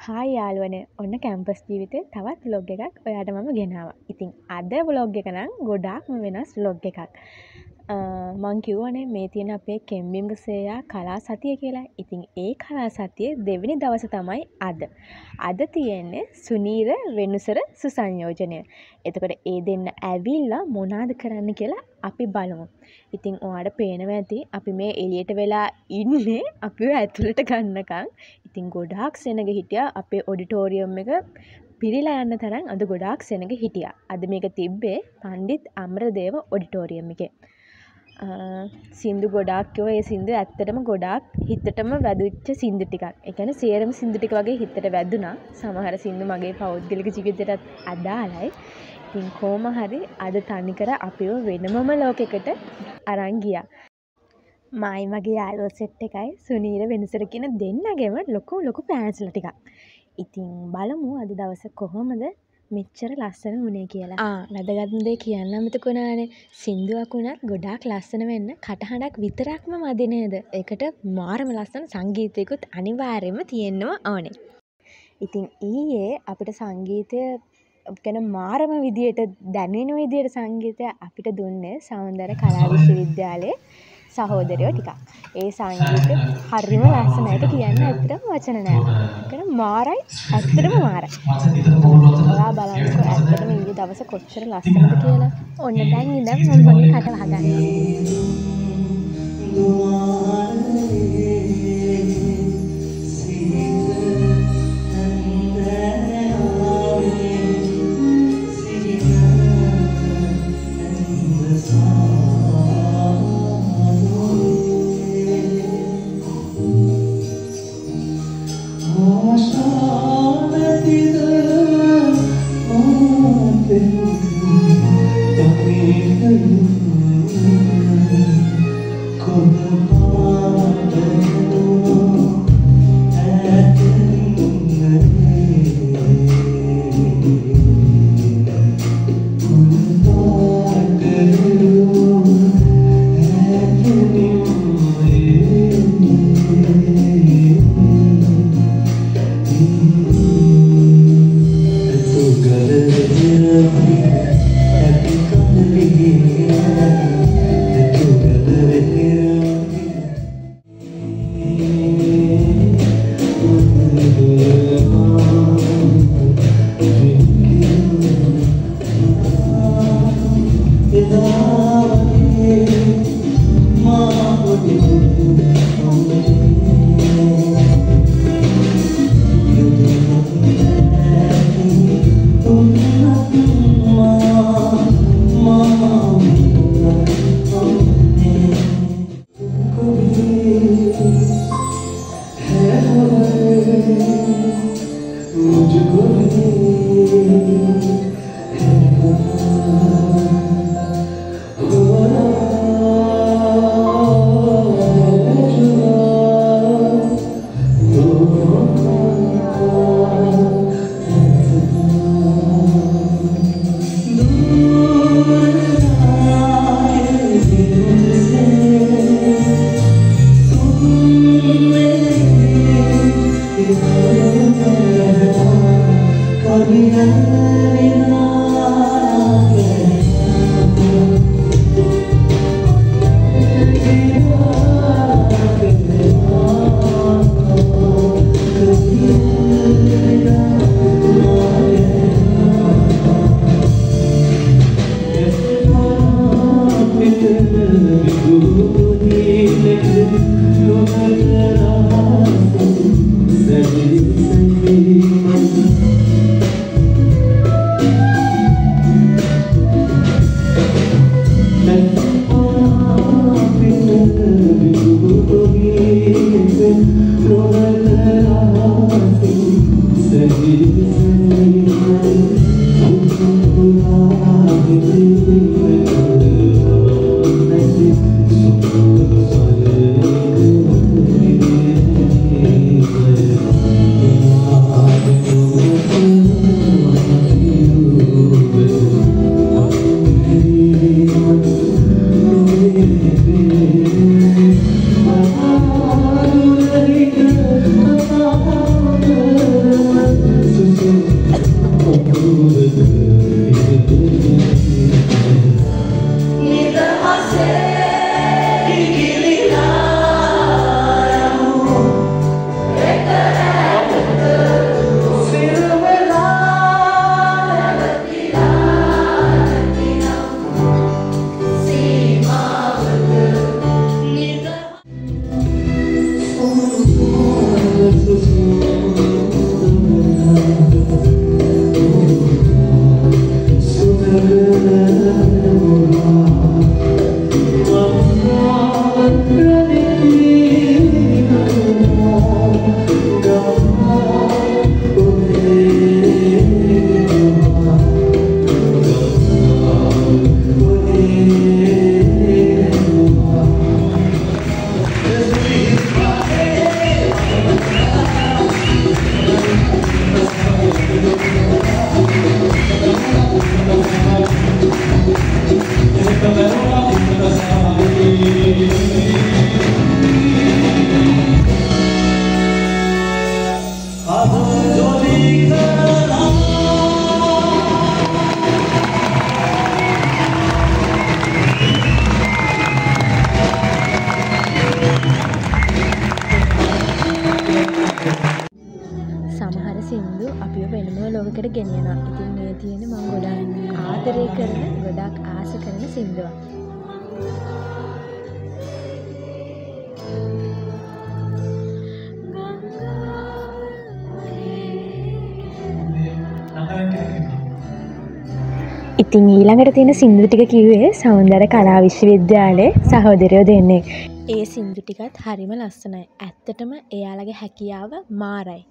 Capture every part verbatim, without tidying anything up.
Hi යාළුවනේ ඔන්න campus ජීවිතේ තවත් ව්ලොග් එකක් ඔයාට මම ගෙනාවා. ඉතින් අද ව්ලොග් එක නම් ගොඩාක්ම වෙනස් ව්ලොග් එකක්. මං කිව්වනේ මේ තියෙන අපේ කෙම්බිම් සේයා කලා සතිය කියලා. ඉතින් ඒ කලා සතියේ දෙවෙනි දවස තමයි අද. අද තියෙන්නේ සුනීර වෙනුසර සුසංයෝජනය. එතකොට ඒ දෙන්න ඇවිල්ලා මොනවද කරන්න කියලා අපි බලමු. ඉතින් ඔයාලට පේනවා ඇති අපි මේ එළියට වෙලා ඉන්නේ අපිව ඇතුළට ගන්නකම්. ඉතින් ගොඩාක් සෙනග හිටියා අපේ ඔඩිටෝරියම් එක පිරීලා යන්න තරම් අද ගොඩාක් සෙනග හිටියා. අද මේක තිබ්බේ පණ්ඩිත් අමරදේව ඔඩිටෝරියම් එකේ. සින්දු ගොඩාක් කිව්වා ඒ සින්දු ඇත්තටම ගොඩාක් හිතටම වැදුච්ච සින්දු ටිකක්. ඒ කියන්නේ සේරම සින්දු ටික වගේ හිතට වැදුනා. සමහර සින්දු මගේ පෞද්ගලික ජීවිතයටත් අදාළයි. ඉතින් කොහොම හරි අද තනිකර අපිව වෙනමම ලෝකයකට අරන් ගියා. මයි මගේ යාළුවෝ සෙට් එකයි සුනීර වෙනුසර කියන දෙන්නගෙම ලොකු ලොකු ෆෑන්ස්ලා ටිකක්. ඉතින් බලමු අද දවස කොහොමද මෙච්චර ලස්සන වුණේ කියලා. ආ වැදගත්ම දේ කියන්න අමතක වුණානේ. සින්දුවක් උනත් ගොඩාක් ලස්සන වෙන්න කටහඬක් විතරක්ම මදි නේද? ඒකට මාරම ලස්සන සංගීතයකුත් අනිවාර්යයෙන්ම තියෙනවා ඕනේ. ඉතින් ඊයේ අපිට සංගීතය ගැන මාරම විදියට දැනෙන විදියට සංගීතය අපිට දුන්නේ සෞන්දර්ය කලා විශ්වවිද්‍යාලයේ සහෝදරයෝ ටිකක්. ඒ සංගීතය හරිම ලස්සනයිට කියන්න ඇත්තටම වචන නෑ. ඒක මාරයි ඇත්තටම මාරයි. ඔයා බලන්නකෝ ඇත්තටම ඊයේ දවසේ කොච්චර ලස්සනද කියලා. ඔන්න දැන් ඉඳන් මම මගේ කට වහගන්නවා. සින්දු අපිව වෙනම ලෝකෙකට ගෙනියනවා. ඉතින් මේ තියෙන්නේ මම ගොඩාක් ආදරය කරන, ගොඩාක් ආස කරන සින්දුවක්. ඉතින් ඊළඟට තියෙන සින්දු ටික කිව්වේ සෞන්දර්ය කලා විශ්වවිද්‍යාලයේ සහෝදරයෝ දෙන්නේ. ඒ සින්දු ටිකත් හරිම ලස්සනයි. ඇත්තටම එයාලගේ හැකියාව මාරයි.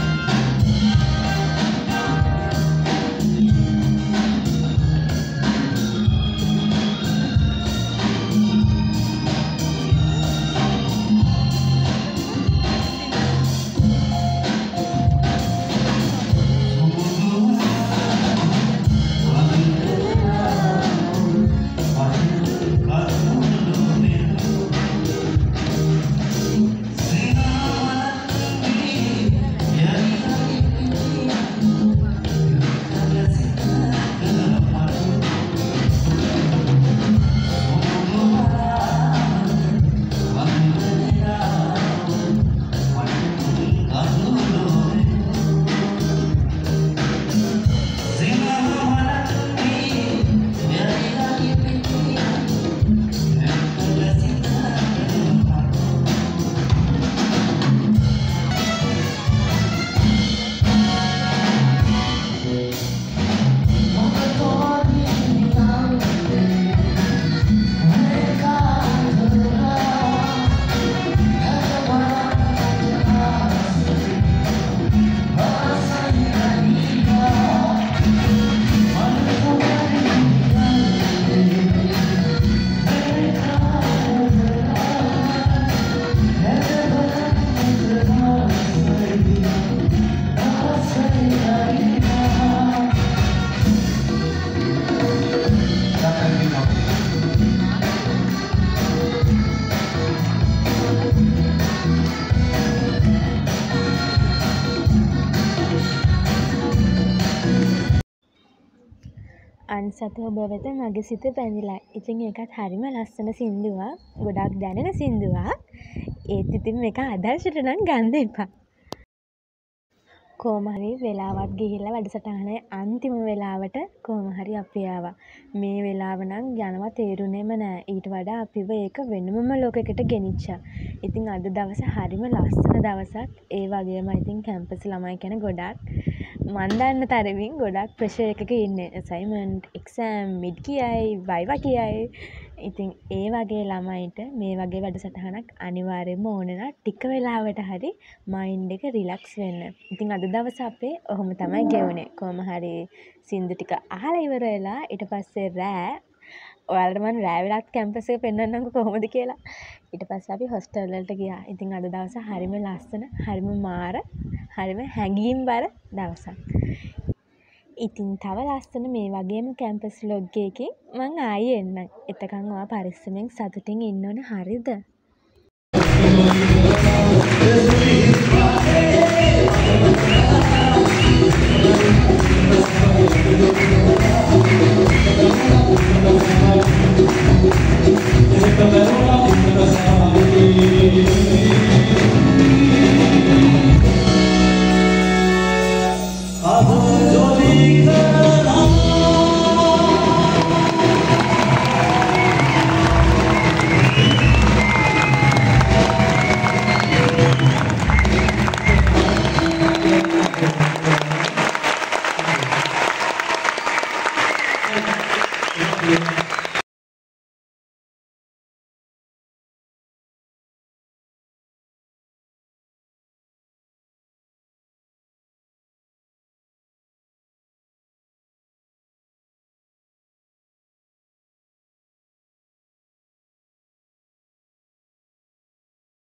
අන්සත ඔබ වෙත මගේ සිත පැඳිලා. ඉතින් ඒකත් හරිම ලස්සන සින්දුවක්. ගොඩාක් දැනෙන සින්දුවක්. ඒත් ඉතින් මේක ආදර්ශයට නම් ගන්න එපා. කොහොම හරි වෙලාවත් ගිහිල්ලා වැඩසටහනේ අන්තිම වෙලාවට කොහොම හරි අපි ආවා. මේ වෙලාව නම් යනවා තේරුනේම නෑ. ඊට වඩා අපිව ඒක වෙනමම ලෝකයකට ගෙනිච්චා. ඉතින් අද දවස හරිම ලස්සන දවසක්. ඒ වගේම ඉතින් කැම්පස් ළමයි කියන ගොඩාක් මන් දන්න තරමින් ගොඩක් ප්‍රෙෂර් එකක ඉන්නේ. අසයින්මන්ට්, එක්සෑම්, මිඩ් කියයි, වයිවා කියයි. ඉතින් ඒ වගේ ළමයිට මේ වගේ වැඩසටහනක් අනිවාර්යයෙන්ම ඕන නා ටික වෙලාවට හරි මයින්ඩ් එක රිලැක්ස් වෙන්න. ඉතින් අද දවස අපේ ඔහොම තමයි ගෙවුනේ. කොහොම හරි සින්දු ටික අහලා ඉවර වෙලා ඊට පස්සේ රෑ ඔයාලට මම රෑ වෙලත් කැම්පස් එක පෙන්වන්නම්කෝ කොහොමද කියලා. ඊට පස්සේ අපි හොස්ටල් වලට ගියා. ඉතින් අද දවස හරිම ලස්සන, හරිම මාර, හරිම හැඟීම්බර දවසක්. ඉතින් තව ලස්සන මේ වගේම කැම්පස් vlog එකකින් මං ආයෙ එන්නම්. එතකන් ඔයා පරිස්සමෙන් සතුටින් ඉන්න ඕනේ. හරිද? Thank you.